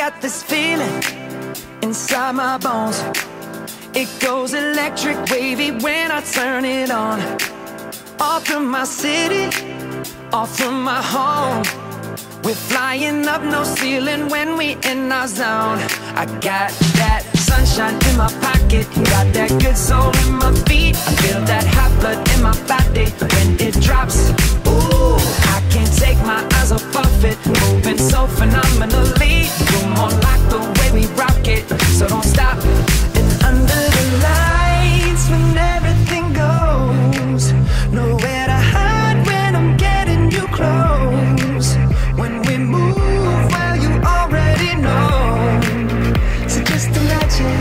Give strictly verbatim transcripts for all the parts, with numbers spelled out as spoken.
got this feeling inside my bones. It goes electric wavy when I turn it on. Off from my city, off from my home. We're flying up, no ceiling when we in our zone. I got that sunshine in my pocket, got that good soul in my feet. I feel that hot blood in my body when it drops. Ooh, I can't take my eyes off of it, moving so phenomenally. You're more like the way we rock it, so don't stop. And under the lights, when everything goes, nowhere to hide when I'm getting you close. When we move, well, you already know. So just imagine,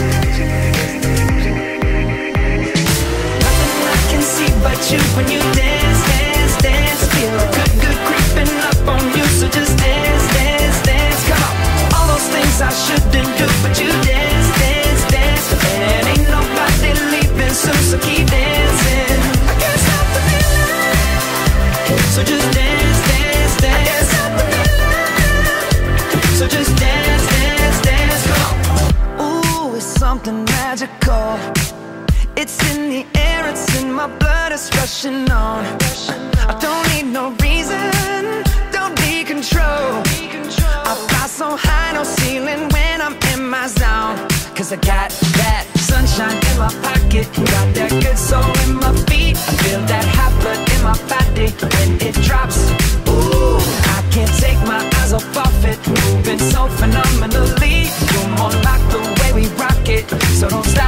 nothing I can see but you when you dance, dance, dance. Feel good, good creeping up on you. So just dance, dance, dance. Come on, all those things I shouldn't do, but you dance, dance, dance. And ain't nobody leaving soon, so keep dancing. I can't stop the feeling. So just dance, dance, dance. I can't stop the feeling. So just dance, dance, dance. Come on. Ooh, it's something magical. It's in the air, it's in my blood, it's rushing on. I don't need no reason, don't need control. I fly so high, no ceiling when I'm in my zone. Cause I got that sunshine in my pocket, got that good soul in my feet. I feel that hot blood in my body when it drops. Ooh, I can't take my eyes off of it, moving so phenomenally. You're more like the way we rock it, so don't stop.